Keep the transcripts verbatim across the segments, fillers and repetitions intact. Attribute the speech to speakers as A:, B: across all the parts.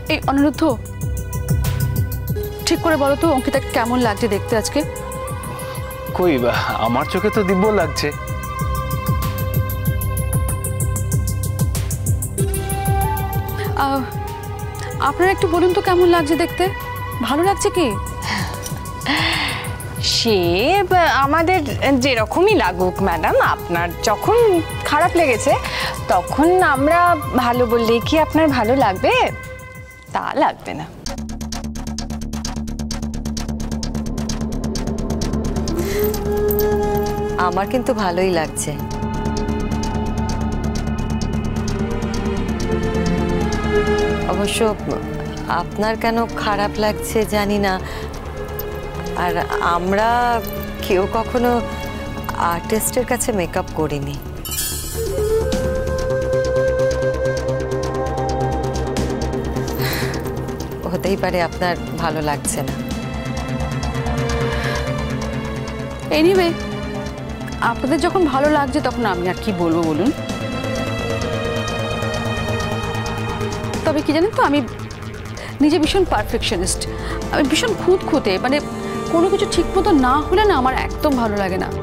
A: এই অনিরুদ্ধ, ঠিক করে বলো তো অঙ্কিতা কেমন লাগছে দেখতে আজকে?
B: কই আমার চোখে তো দিব্য লাগছে।
A: আপনারা একটু বলুন তো কেমন লাগছে দেখতে, ভালো লাগছে কি?
C: সে আমাদের যেরকমই লাগুক ম্যাডাম, আপনার যখন খারাপ লেগেছে তখন আমরা ভালো বললে কি আপনার ভালো লাগবে? তা লাগবে না।
D: আমার কিন্তু ভালোই লাগছে। অবশ্য আপনার কেন খারাপ লাগছে জানি না, আর আমরা কেউ কখনো আর্টিস্টের কাছে মেকআপ করিনি। হতেই পারে আপনার ভালো লাগছে না।
A: এনিওয়ে, আপনাদের যখন ভালো লাগছে তখন আমি আর কি বলবো বলুন। তবে কি জানেন তো, আমি নিজে ভীষণ পারফেকশনিস্ট, আমি ভীষণ খুঁতখুঁতে, মানে কোনো কিছু ঠিক মতো না হলে না আমার একদম ভালো লাগে না।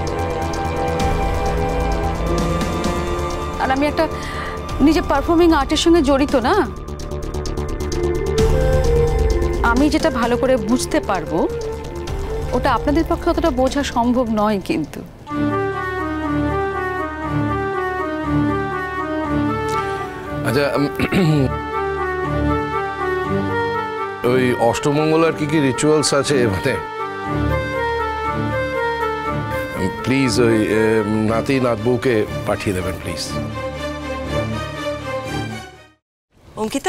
A: আর আমি একটা নিজে পারফর্মিং আর্টের সঙ্গে জড়িত না, আমি যেটা ভালো করে বুঝতে পারবো ওটা আপনাদের পক্ষে অতটা বোঝা সম্ভব নয়। কিন্তু
E: আচ্ছা, ওই অষ্টমঙ্গলার কি কি রিচুয়ালস আছে, মানে প্লিজ ওই নাতি নাতবউকে পাঠিয়ে দেবেন প্লিজ।
D: অঙ্কিতা,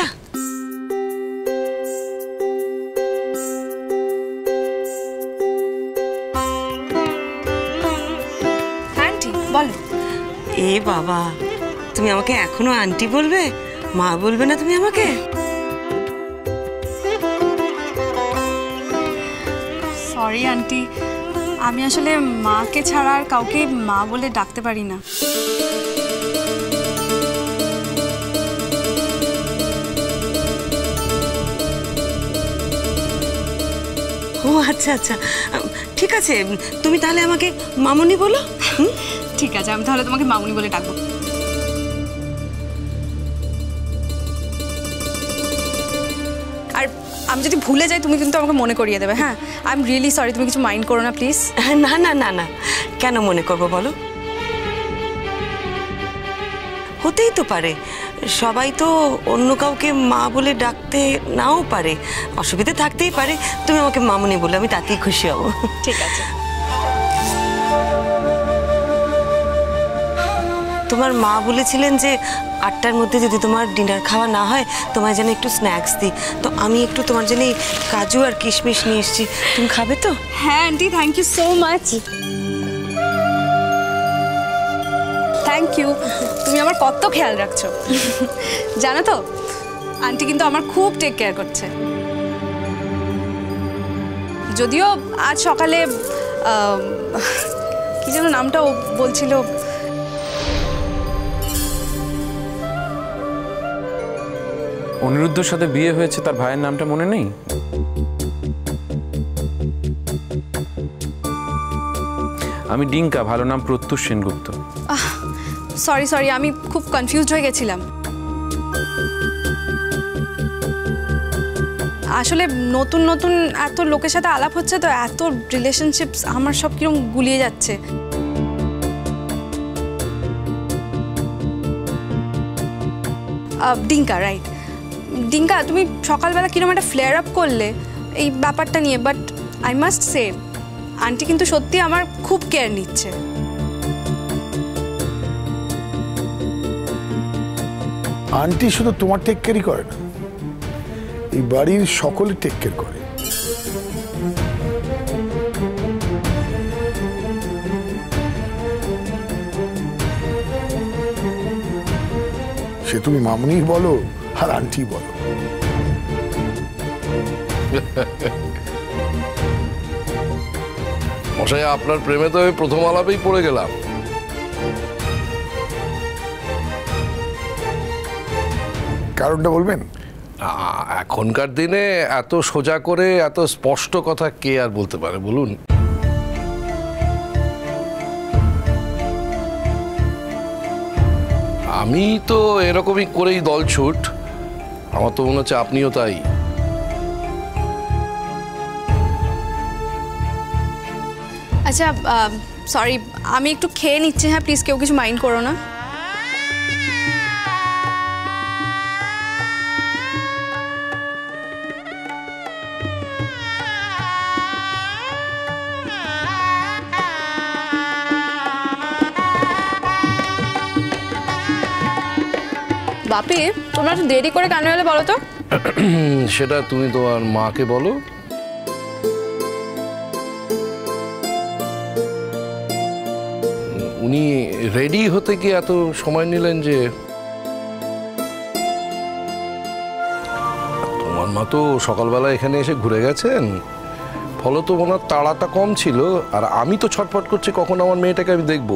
F: আন্টি বলো।
G: এ বাবা, তুমি আমাকে এখনো আন্টি বলবে? মা বলবে না তুমি আমাকে?
F: সরি আন্টি, আমি আসলে মাকে ছাড়া আর কাউকে মা বলে ডাকতে পারি না।
G: ও আচ্ছা আচ্ছা, ঠিক আছে, তুমি তাহলে আমাকে মামুনি বলো।
F: ঠিক আছে, আমি তাহলে তোমাকে মামুনি বলে ডাকবো। আর আমি যদি ভুলে যাই তুমি কিন্তু আমাকে মনে করিয়ে দেবে। হ্যাঁ, আই এম রিয়েলি সরি, তুমি কিছু মাইন্ড করো না প্লিজ।
G: না না না না, কেন মনে করবো বলো? হতেই তো পারে, সবাই তো অন্য কাউকে মা বলে ডাকতে নাও পারে, অসুবিধা থাকতেই পারে। তুমি আমাকে মামুনি বলে আমি তাতেই খুশি হব।
F: ঠিক আছে।
G: তোমার মা বলেছিলেন যে আটটার মধ্যে যদি তোমার ডিনার খাওয়া না হয় তোমায় যেন একটু স্ন্যাক্স দিই, তো আমি একটু তোমার জন্য কাজু আর কিশমিশ নিয়ে এসেছি, তুমি খাবে তো?
F: হ্যাঁ aunty, thank you so much. Thank you, তুমি আমার কত খেয়াল রাখছো। জানো তো, আন্টি কিন্তু আমার খুব টেক কেয়ার করছে। যদিও আজ সকালে কি যেন নামটা ও বলছিল,
B: অনিরুদ্ধর সাথে বিয়ে হয়েছে, তার ভাইয়ের নামটা মনে নেই? আমি ডিঙ্কা, ভালো নাম প্রত্যুষ সেনগুপ্ত।
F: সরি সরি, আমি খুব কনফিউজড হয়ে গেছিলাম। আসলে নতুন নতুন এত লোকের সাথে আলাপ হচ্ছে তো, এত রিলেশনশিপস, আমার সব কিরকম গুলিয়ে যাচ্ছে। ডিঙ্কা, রাইট। ডিঙ্কা, তুমি সকালবেলা কিরকম একটা ফ্লেয়ার আপ করলে এই ব্যাপারটা নিয়ে, but I must say aunty কিন্তু সত্যি আমার খুব কেয়ার নিচ্ছে।
H: আন্টি শুধু তোমার টেক কেয়ারই করে না, এই বাড়ির সকলে টেক কেয়ার করে। সে তুমি মামুনি বলো আর আন্টি বলো।
E: মশাই, আপনার প্রেমে তো আমি প্রথম আলাপেই পড়ে গেলাম।
H: কারণটা বলবেন?
E: আ- এখনকার দিনে এত সোজা করে এত স্পষ্ট কথা কে আর বলতে পারে বলুন? আমি তো এরকমই করেই দলছুট, আমার তো মনে হচ্ছে আপনিও তাই।
F: আচ্ছা সরি, আমি একটু খেয়ে নিচ্ছি, হ্যাঁ প্লিজ কেউ কিছু মাইন্ড করো না। বাপি, তোমরা একটু দেরি করে কেন এলে বলো তো?
E: সেটা তুমি তোমার মাকে বলো। উনি রেডি হতে কি এত সময় নিলেন যে? তোমার মা তো সকালবেলা এখানে এসে ঘুরে গেছেন, ফলত ওনার তাড়াটা কম ছিল, আর আমি তো ছটফট করছি কখন আমার মেয়েটাকে আমি দেখব।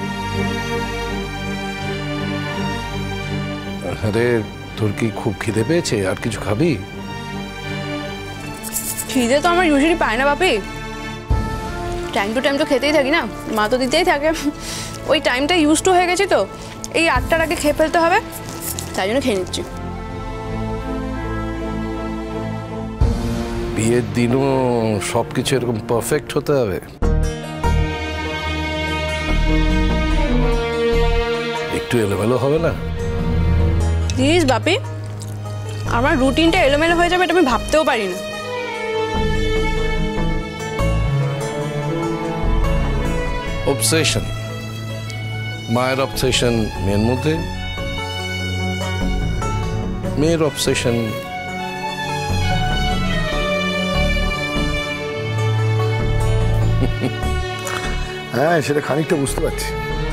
E: আরে তোর কি খুব খিদে পেয়েছে? আর কিছু খাবি?
F: খিদে তো আমার ইউজুয়ালি পায় না বাপি, টাইম টু টাইম তো খেতেই থাকি না, মা তো দিতেই থাকে। ওই টাইমটা ইউজ টু হয়ে গেছি, তো এই আটটার আগে খেয়ে ফেলতে হবে, তাই জন্য খেয়ে নিচ্ছি।
E: বিয়ের দিনও সবকিছু এরকম পারফেক্ট হতে হবে? একটু এলোমেলো হবে না?
F: প্লিজ বাপি, আমার রুটিনটা এলোমেলো হয়ে যাবে এটা আমি ভাবতেও পারি না।
E: অবসেশন, মায়ের অবসেশন মেয়ের মধ্যে, মেয়ের অবসেশন
H: হ্যাঁ, সেটা খানিকটা বুঝতে পারছি।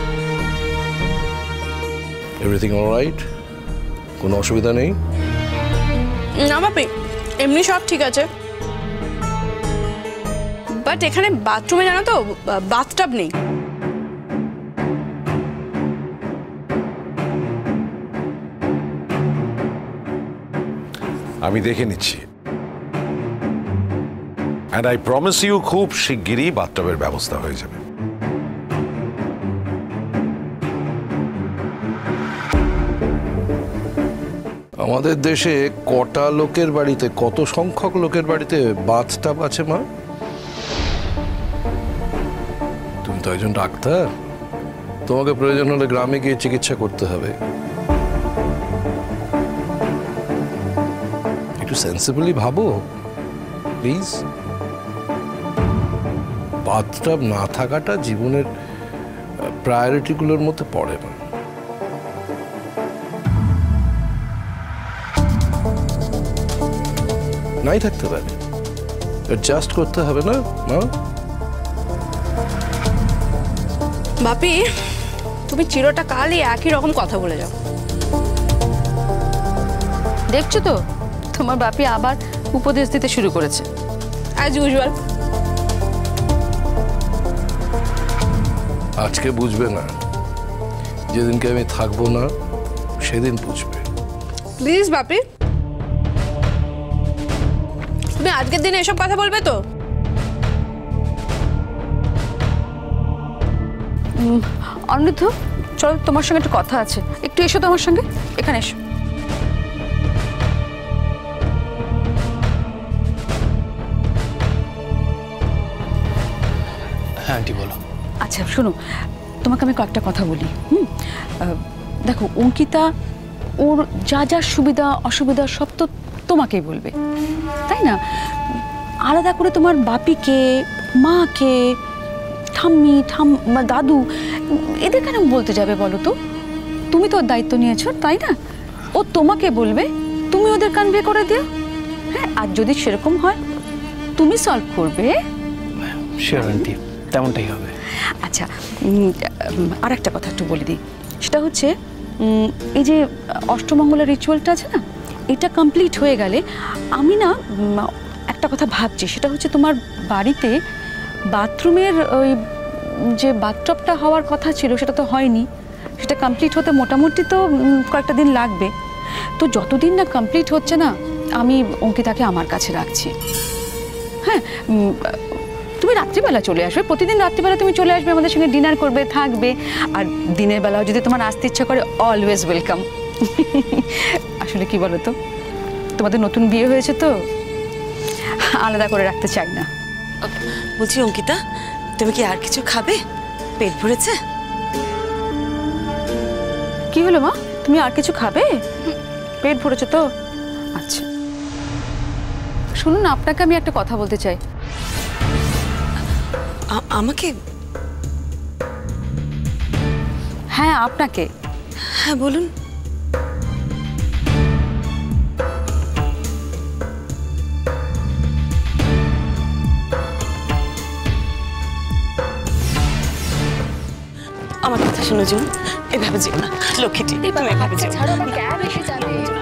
E: Everything alright? কোনো অসুবিধা নেই?
F: না বাপি, এমনি সব ঠিক আছে, বাট এখানে বাথরুমে জানো তো বাথটাব নেই।
I: আমি দেখে নিচ্ছি, অ্যান্ড আই প্রমিস ইউ খুব শিগগিরই বাথটাবের ব্যবস্থা হয়ে যাবে।
E: আমাদের দেশে কটা লোকের বাড়িতে, কত সংখ্যক লোকের বাড়িতে বাথটাব আছে মা? তুমি তো একজন ডাক্তার, তোমাকে প্রয়োজন হলে গ্রামে গিয়ে চিকিৎসা করতে হবে। একটু সেন্সিবলি ভাবো প্লিজ। বাথটাব না থাকাটা জীবনের প্রায়োরিটিগুলোর মধ্যে পড়ে না। নাই থাকতে পারে, অ্যাডজাস্ট করতে হবে না মা?
F: বাপি, তুমি চিরটা কালই একই রকম কথা বলে যাও।
A: দেখছো তো তোমার বাপি আবার উপদেশ দিতে শুরু করেছে,
F: অ্যাজ ইউজুয়াল।
E: আজকে বুঝবে না, যেদিনকে আমি থাকবো না সেদিন বুঝবে।
F: প্লিজ বাপি, তুমি আজকের দিনে এসব কথা বলবে তো?
A: অনিরুদ্ধ, চলো তোমার সঙ্গে একটু কথা আছে, একটু এসো তো আমার সঙ্গে, এখানে এসো।
B: হ্যাঁ আন্টি বলো।
A: আচ্ছা শোনো, তোমাকে আমি কয়েকটা কথা বলি। হুম, আহ, দেখো অঙ্কিতা ওর যা যা সুবিধা অসুবিধা সব তো তোমাকেই বলবে, তাই না? আলাদা করে তোমার বাপিকে, মাকে, ঠাম্মি, ঠাম দাদু এদের কেন বলতে যাবে বলো তো? তুমি তো ওর দায়িত্ব নিয়েছো, তাই না? ও তোমাকে বলবে, তুমি ওদের কান বিয়ে করে দিও। হ্যাঁ, আর যদি সেরকম হয় তুমি সলভ করবে।
B: শিওর আন্টি, তেমনটাই হবে।
A: আচ্ছা, আর একটা কথা একটু বলে দিই, সেটা হচ্ছে এই যে অষ্টমঙ্গলের রিচুয়ালটা আছে না, এটা কমপ্লিট হয়ে গেলে আমি না একটা কথা ভাবছি, সেটা হচ্ছে তোমার বাড়িতে বাথরুমের ওই যে বাথটবটা হওয়ার কথা ছিল সেটা তো হয়নি, সেটা কমপ্লিট হতে মোটামুটি তো কয়েকটা দিন লাগবে। তো যতদিন না কমপ্লিট হচ্ছে না আমি অঙ্কিতাকে আমার কাছে রাখছি। হ্যাঁ, উম, তুমি রাত্রিবেলা চলে আসবে, প্রতিদিন রাত্রিবেলা তুমি চলে আসবে, আমাদের সঙ্গে ডিনার করবে, থাকবে। আর দিনের বেলাও যদি তোমার আসতে ইচ্ছা করে, অলওয়েজ ওয়েলকাম। আসলে কি বলো তো, তোমাদের নতুন বিয়ে হয়েছে তো আলাদা করে রাখতে চাই না।
G: বলছি অঙ্কিতা, তুমি কি আর কিছু খাবে? পেট ভরেছে?
A: কি হলো মা, তুমি আর কিছু খাবে? পেট ভরেছে তো? আচ্ছা শুনুন, আপনাকে আমি একটা কথা বলতে চাই।
G: আ- আমাকে?
A: হ্যাঁ আপনাকে।
G: হ্যাঁ বলুন। আমার কথা শোনো জুন, এভাবে যেও না লক্ষ্মীটি, তুমি এভাবে যেও না।
F: ক্যাব এসে যাবে।